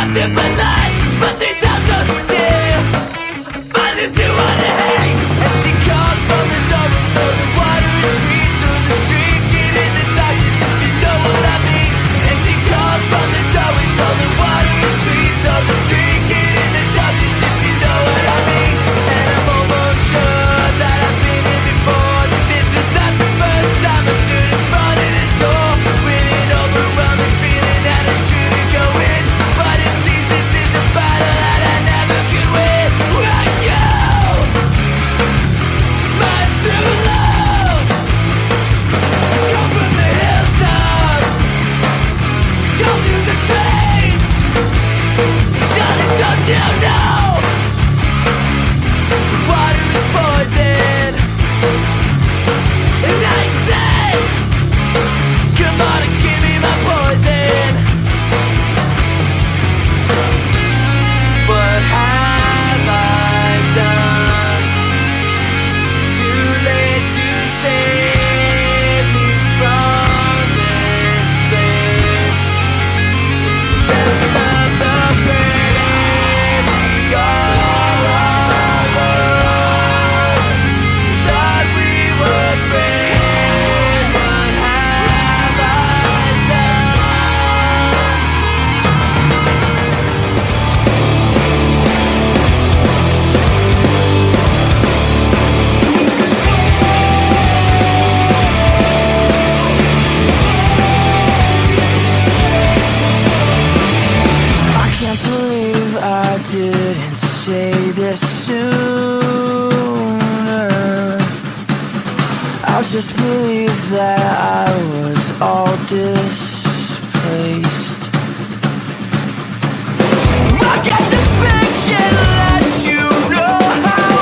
different lives, but they sound just the same. Finding to want to hang, and she calls from the door, so the water is sweet to the street. Get in the darkness if you know what I mean. And she calls from the doorway, so the water is sweet to the street. Get in the darkness if you know what I mean. And I'm almost sure that I've been here before. That this is not the first time I stood in front of this door, with an overwhelming feeling that it's true to go in. But it seems this is a battle that I never could win. Right now, my true love, come from the hilltops, come through the streets. Darling, don't you know water is poison? And I say, come on and give me my poison. What have I done? Is it too late to save me from this place? Depths of the burning, we all thought we would break. What have I done? I can't believe I didn't say this sooner. I just believed that I was all displaced. I get to speak and let you know how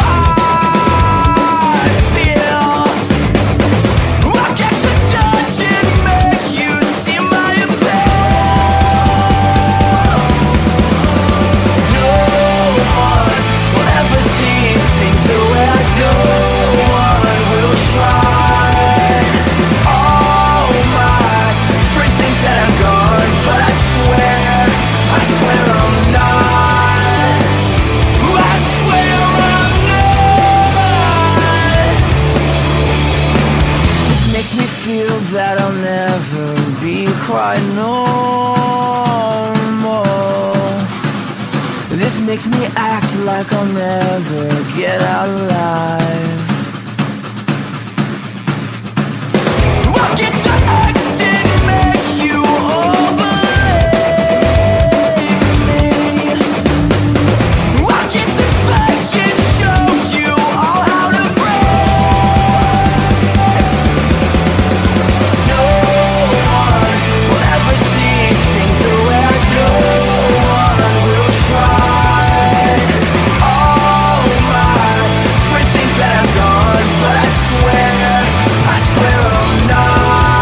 I feel. I get to touch and make you see my appeal. No one will ever see things the way I do. No one will try. All my friends think that I'm gone, but I swear I'm not. I swear I'm not. This makes me feel that I'll never be quite normal. This makes me act like I'll never get out alive. I get to act and make you all believe me. I get to fake and show you all how to break. No one will ever see things the way I do. No one will try. All my friends think that I'm gone, but I swear I'm not.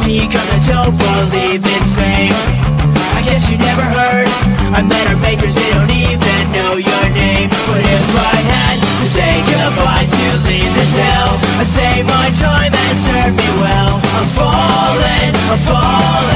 me, cause I don't believe in fame. I guess you never heard, I met our makers, they don't even know your name. But if I had to say goodbye to leave this hell, I'd say my time and serve me well. I'm falling